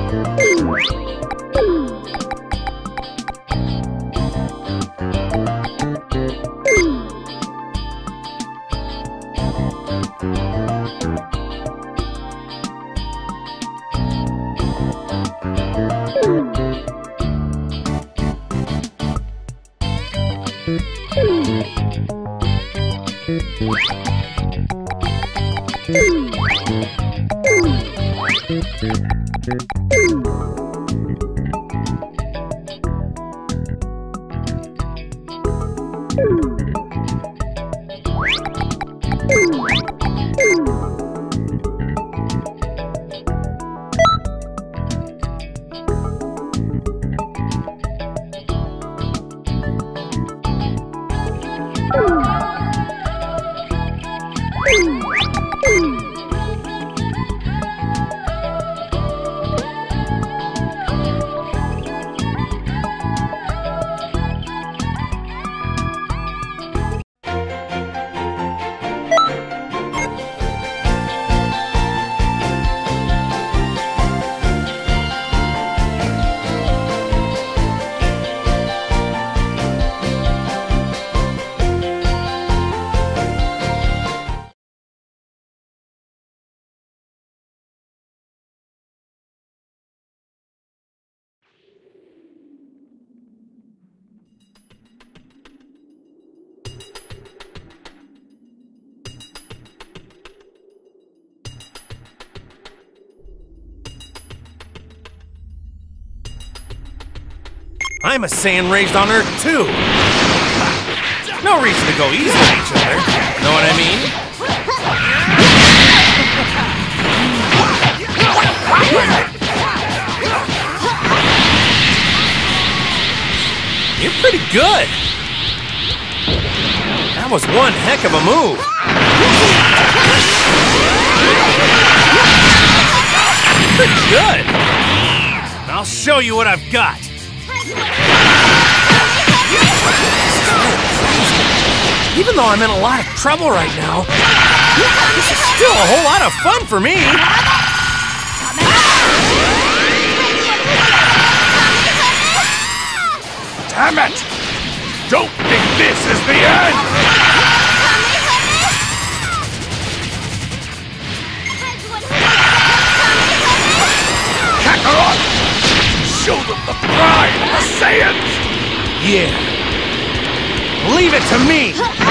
I'm a Saiyan raised on Earth, too. No reason to go easy on each other. Know what I mean? You're pretty good. That was one heck of a move. Pretty good. I'll show you what I've got. Even though I'm in a lot of trouble right now, this is still a whole lot of fun for me. Damn it! Don't think this is the end! Kakarot! Show them the pride of the Saiyans! Yeah. Leave it to me!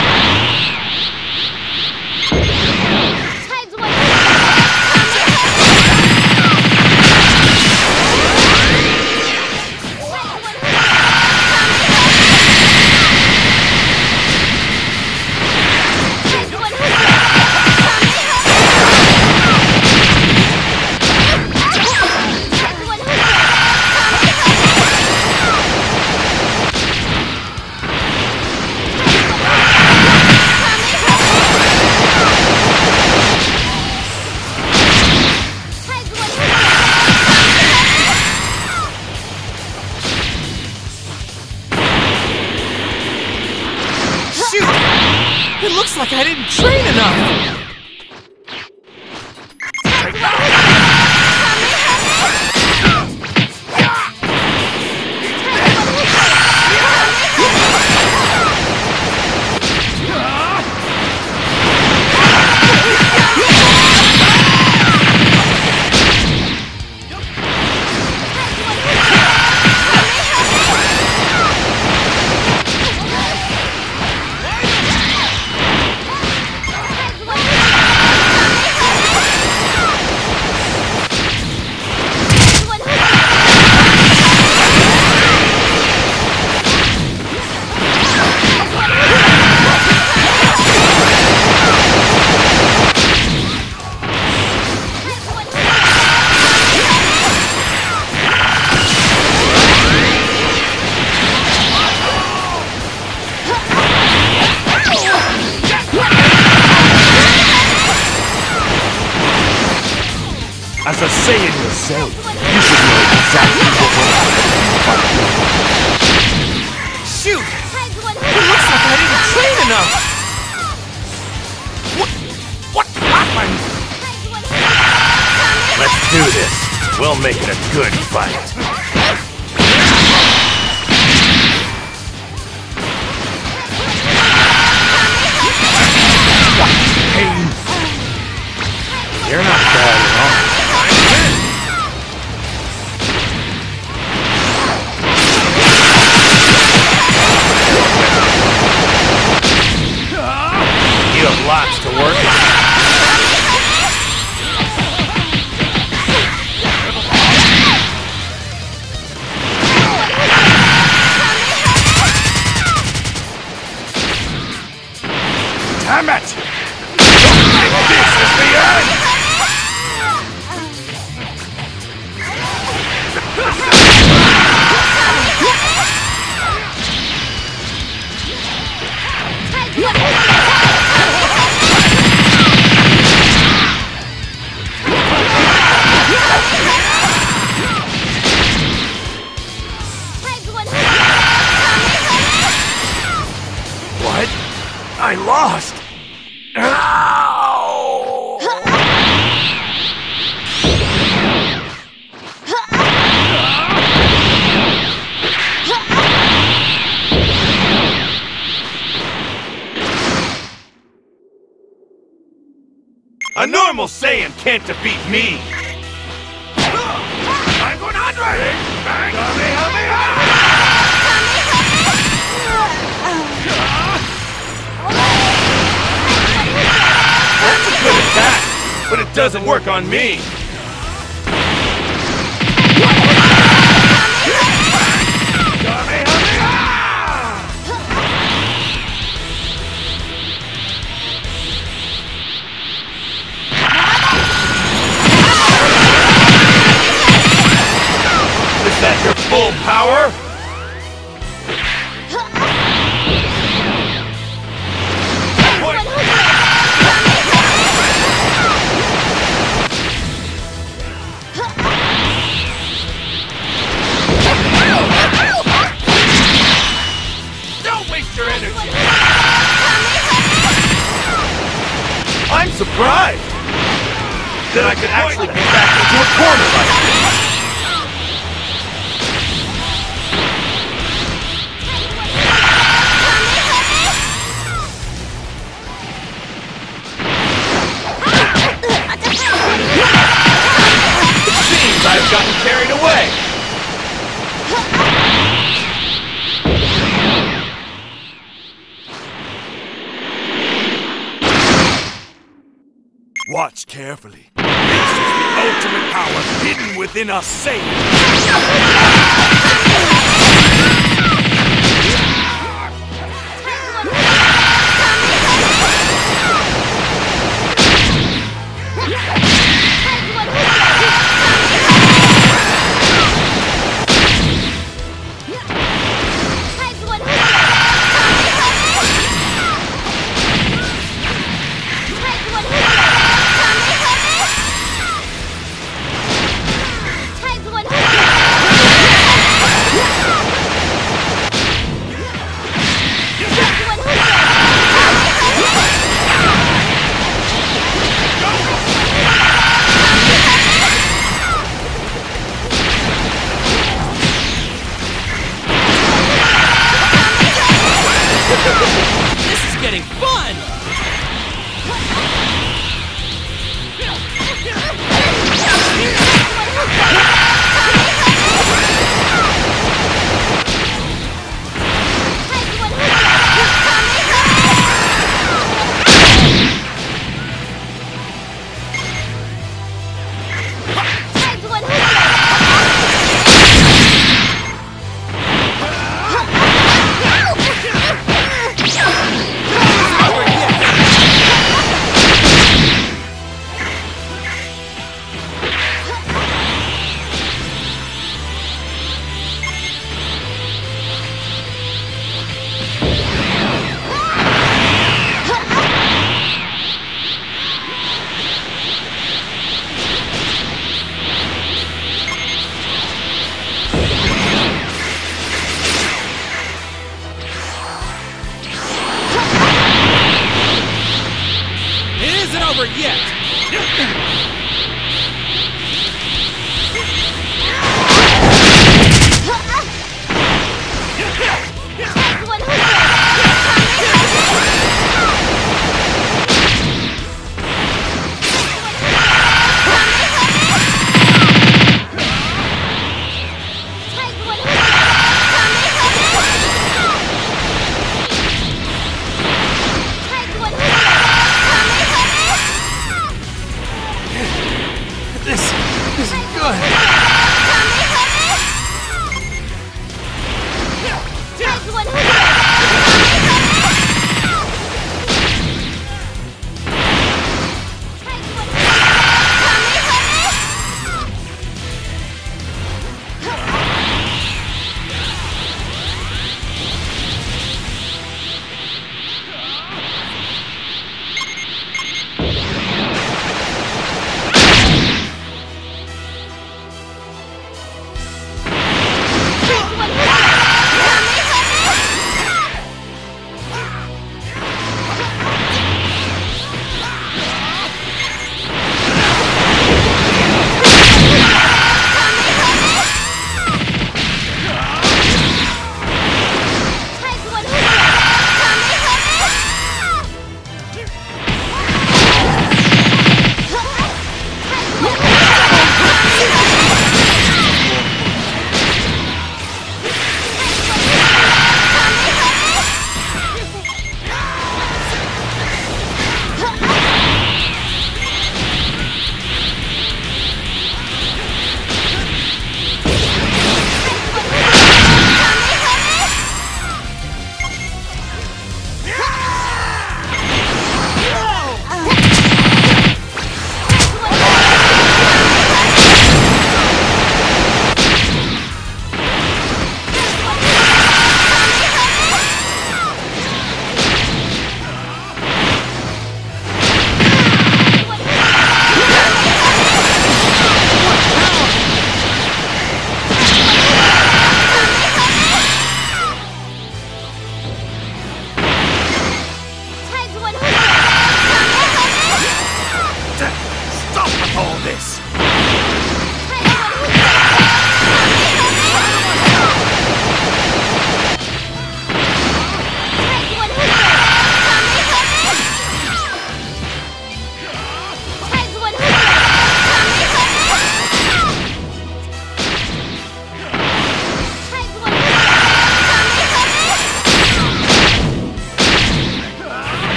It looks like I didn't train enough! As a Saiyan yourself, you should know exactly what will happen. Shoot! It looks like I didn't train enough! What happened? Let's do this! We'll make it a good fight. Pain. You're not bad at all. You have lots to work on. Damn it! Don't think this is the end! What? I lost! Ow! A normal Saiyan can't defeat me! I'm 100! Bang! Kamehameha! That's a good attack, but it doesn't work on me! Is that your full power? Don't waste your energy! I'm surprised that I could actually get back into a corner like this! I've gotten carried away! Watch carefully. This is the ultimate power hidden within us Saiyans. This is getting fun!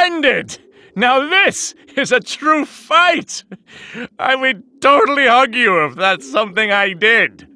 Splendid! Now this is a true fight! I would totally hug you if that's something I did.